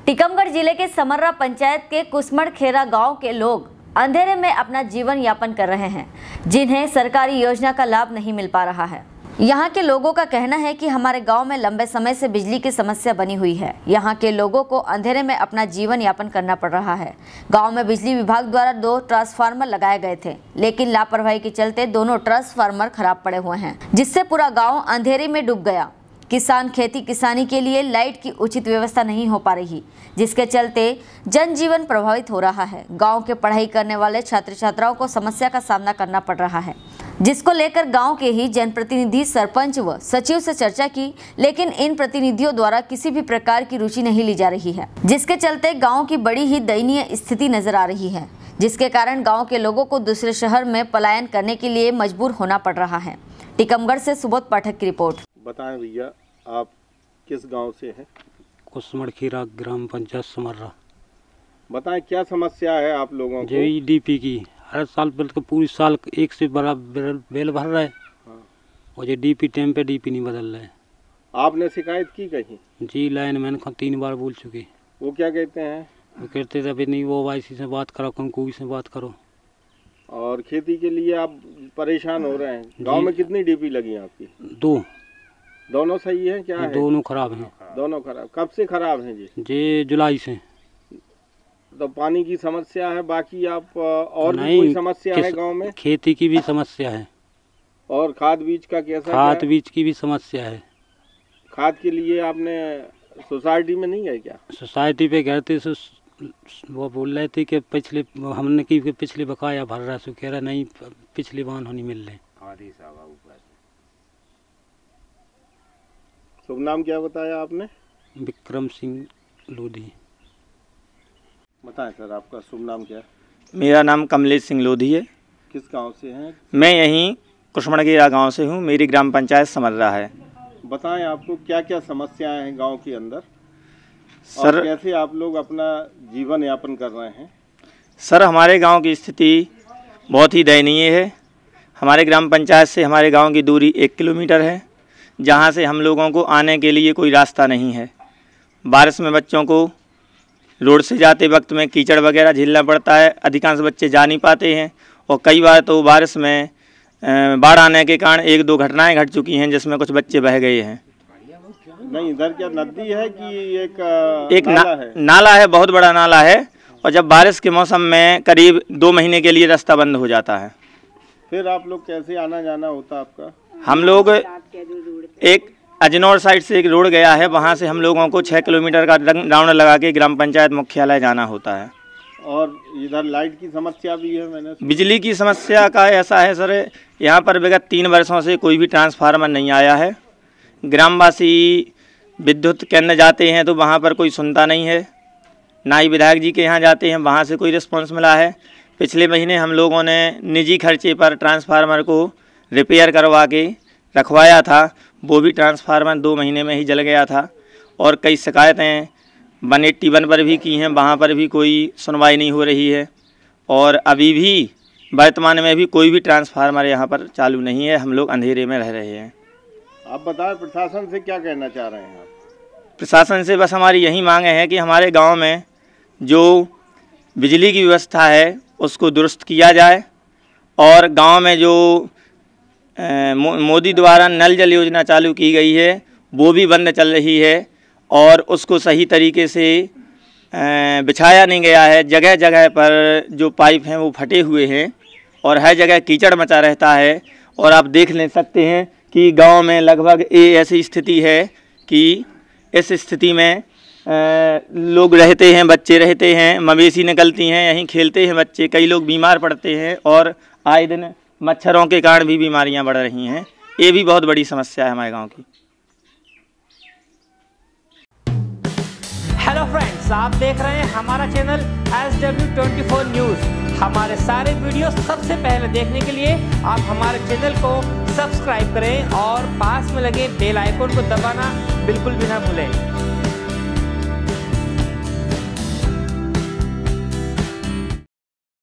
टीकमगढ़ जिले के समर्रा पंचायत के कुसमड़खेरा गांव के लोग अंधेरे में अपना जीवन यापन कर रहे हैं, जिन्हें सरकारी योजना का लाभ नहीं मिल पा रहा है। यहाँ के लोगों का कहना है कि हमारे गांव में लंबे समय से बिजली की समस्या बनी हुई है। यहाँ के लोगों को अंधेरे में अपना जीवन यापन करना पड़ रहा है। गांव में बिजली विभाग द्वारा 2 ट्रांसफार्मर लगाए गए थे, लेकिन लापरवाही के चलते दोनों ट्रांसफार्मर खराब पड़े हुए हैं, जिससे पूरा गाँव अंधेरे में डूब गया। किसान खेती किसानी के लिए लाइट की उचित व्यवस्था नहीं हो पा रही, जिसके चलते जनजीवन प्रभावित हो रहा है। गांव के पढ़ाई करने वाले छात्र छात्राओं को समस्या का सामना करना पड़ रहा है, जिसको लेकर गांव के ही जनप्रतिनिधि, सरपंच व सचिव से चर्चा की, लेकिन इन प्रतिनिधियों द्वारा किसी भी प्रकार की रुचि नहीं ली जा रही है, जिसके चलते गाँव की बड़ी ही दयनीय स्थिति नजर आ रही है, जिसके कारण गाँव के लोगों को दूसरे शहर में पलायन करने के लिए मजबूर होना पड़ रहा है। टीकमगढ़ से सुबोध पाठक की रिपोर्ट। बताएं भैया, आप किस गांव से हैं? कुसमड़खेरा ग्राम पंचायत समर्रा। बताएं क्या समस्या है आप लोगों को? डीपी की हर साल पूरी साल एक से बड़ा बिल भर रहा है। हाँ। और ये डीपी टाइम पे डीपी नहीं बदल रहा है। आपने शिकायत की कहीं? जी, लाइन मैन को 3 बार बोल चुके। वो क्या कहते हैं? वो कहते थे अभी नहीं, वो वाईसी से बात करो, कंकूई से बात करो। और खेती के लिए आप परेशान हो रहे हैं। गाँव में कितनी डीपी लगी आपकी? 2। दोनों सही है क्या है? दोनों खराब हैं। दोनों खराब। कब से खराब हैं जी? जी, जुलाई से। तो पानी की समस्या है, बाकी आप और भी कोई समस्या है गांव में? खेती की भी समस्या है। और खाद बीज का कैसा? खाद बीज की भी समस्या है। खाद के लिए आपने सोसाइटी में नहीं गए क्या? सोसाइटी पे गए थे, वो बोल रहे थे कि पिछले हमने की पिछले बकाया भर रहा है। कह रहा नहीं, पिछले बार नहीं मिल रहे। शुभ नाम क्या बताया आपने? विक्रम सिंह लोधी। बताएं सर, आपका शुभ नाम क्या है? मेरा नाम कमलेश सिंह लोधी है। किस गांव से हैं? मैं यहीं कुसमड़खेरा गांव से हूं। मेरी ग्राम पंचायत समर्रा है। बताएं आपको क्या क्या समस्याएं हैं गांव के अंदर सर? और कैसे आप लोग अपना जीवन यापन कर रहे हैं? सर, हमारे गांव की स्थिति बहुत ही दयनीय है। हमारे ग्राम पंचायत से हमारे गांव की दूरी 1 किलोमीटर है, जहां से हम लोगों को आने के लिए कोई रास्ता नहीं है। बारिश में बच्चों को रोड से जाते वक्त में कीचड़ वगैरह झेलना पड़ता है। अधिकांश बच्चे जा नहीं पाते हैं, और कई बार तो बारिश में बाढ़ आने के कारण 1-2 घटनाएं घट चुकी हैं, जिसमें कुछ बच्चे बह गए हैं। नहीं, इधर क्या नदी है कि एक नाला है? बहुत बड़ा नाला है, और जब बारिश के मौसम में करीब 2 महीने के लिए रास्ता बंद हो जाता है। फिर आप लोग कैसे आना जाना होता आपका? हम लोग एक अजनौर साइड से एक रोड गया है, वहाँ से हम लोगों को 6 किलोमीटर का राउंड लगा के ग्राम पंचायत मुख्यालय जाना होता है। और इधर लाइट की समस्या भी है। मैंने बिजली की समस्या का ऐसा है सर, यहाँ पर विगत 3 वर्षों से कोई भी ट्रांसफार्मर नहीं आया है। ग्रामवासी विद्युत केंद्र जाते हैं तो वहाँ पर कोई सुनता नहीं है, ना ही विधायक जी के यहाँ जाते हैं, वहाँ से कोई रिस्पॉन्स मिला है। पिछले महीने हम लोगों ने निजी खर्चे पर ट्रांसफार्मर को रिपेयर करवा के रखवाया था, वो भी ट्रांसफार्मर 2 महीने में ही जल गया था। और कई शिकायतें 181 पर भी की हैं, वहाँ पर भी कोई सुनवाई नहीं हो रही है। और अभी भी वर्तमान में भी कोई भी ट्रांसफार्मर यहाँ पर चालू नहीं है। हम लोग अंधेरे में रह रहे हैं। आप बताएं, प्रशासन से क्या कहना चाह रहे हैं आप? प्रशासन से बस हमारी यही मांग है कि हमारे गाँव में जो बिजली की व्यवस्था है उसको दुरुस्त किया जाए, और गाँव में जो मोदी द्वारा नल जल योजना चालू की गई है वो भी बंद चल रही है, और उसको सही तरीके से बिछाया नहीं गया है। जगह जगह पर जो पाइप हैं वो फटे हुए हैं, और हर जगह कीचड़ मचा रहता है। और आप देख ले सकते हैं कि गांव में लगभग ऐसी स्थिति है कि इस स्थिति में लोग रहते हैं, बच्चे रहते हैं, मवेशी निकलती हैं, यहीं खेलते हैं बच्चे। कई लोग बीमार पड़ते हैं, और आए दिन मच्छरों के कारण भी बीमारियां बढ़ रही हैं। ये भी बहुत बड़ी समस्या है हमारे गांव की। हेलो फ्रेंड्स, आप देख रहे हैं हमारा चैनल SW24 न्यूज़। हमारे सारे वीडियो सबसे पहले देखने के लिए आप हमारे चैनल को सब्सक्राइब करें, और पास में लगे बेल आइकन को दबाना बिल्कुल भी ना भूलें।